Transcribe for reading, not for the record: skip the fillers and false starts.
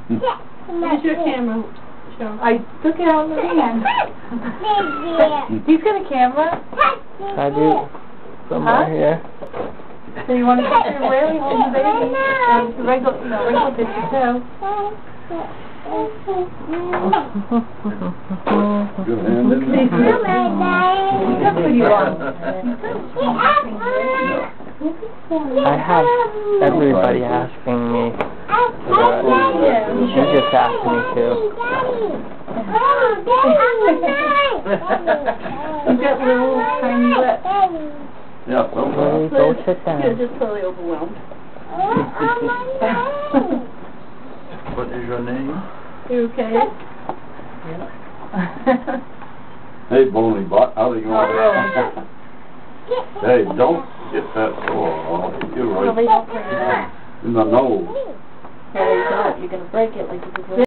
Where's your camera? Show. I took it out of the hand. He's got a camera? I do. Somewhere here. So you want to put your where we hold the baby? And the regular picture too. Good hand in there. That's what you want. I have everybody asking me. You just asked me to. You've got little tiny lips. Yeah, so Lily, go sit You're down. just totally overwhelmed. what is your name? You okay? Hey, bony butt, how are you going? Hey, don't get that sore. You're right. In the nose. Yeah, you don't. You're going to break it like you did.